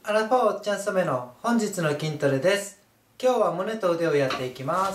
アラフォーおっちゃん染めの本日の筋トレです。今日は胸と腕をやっていきます。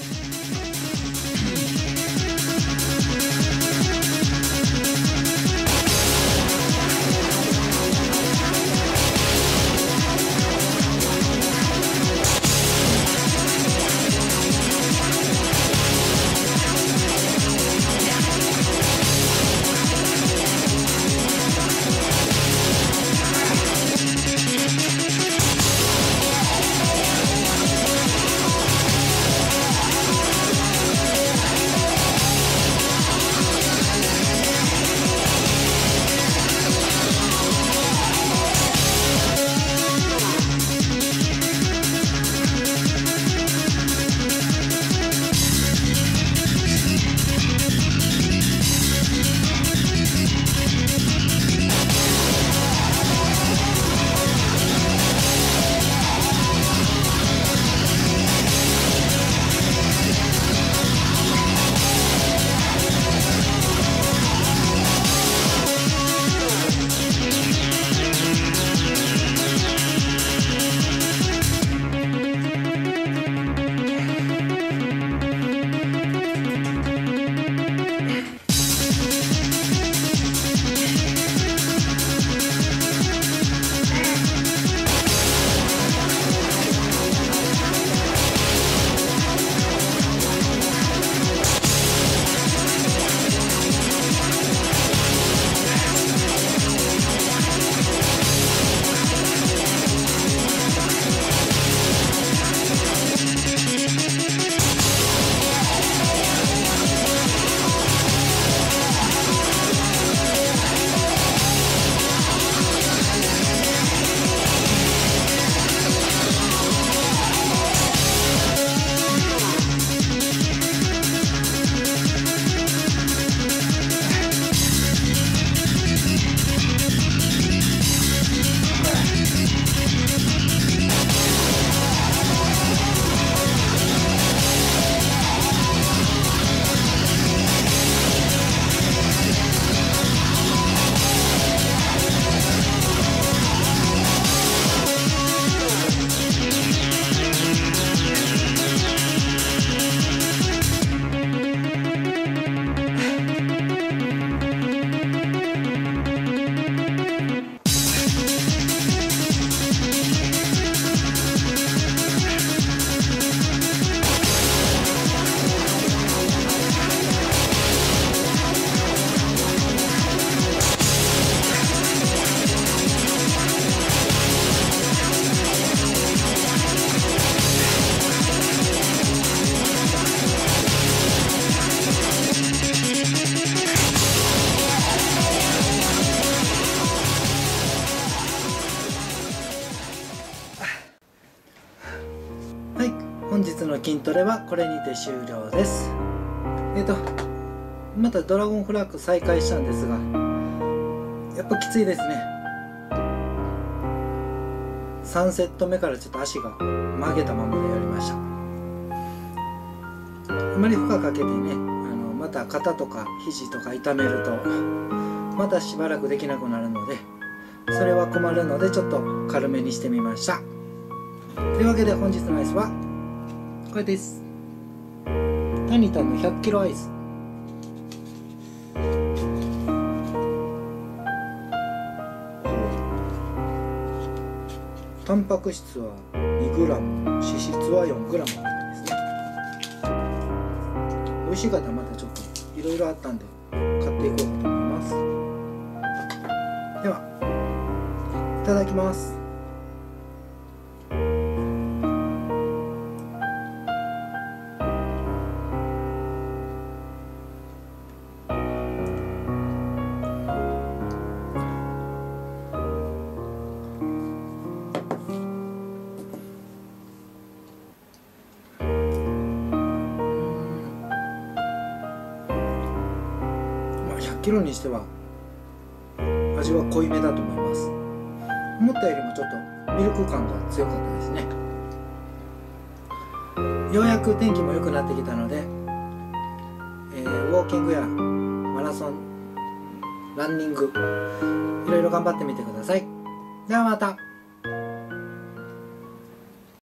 はい、本日の筋トレはこれにて終了です。またドラゴンフラッグ再開したんですが、やっぱきついですね。3セット目からちょっと足が曲げたままでやりました。あまり負荷かけてね、また肩とか肘とか痛めるとまたしばらくできなくなるので、それは困るのでちょっと軽めにしてみました。というわけで本日のアイスはこれです。タニタンの100キロアイス。タンパク質は 2g、 脂質は 4g ですね。美味しい方はまたちょっといろいろあったんで買っていこうかと思います。ではいただきます。100キロにしては味は濃いめだと思います。思ったよりもちょっとミルク感が強かったですね。ようやく天気も良くなってきたので、ウォーキングやマラソン、ランニングいろいろ頑張ってみてください。ではまた。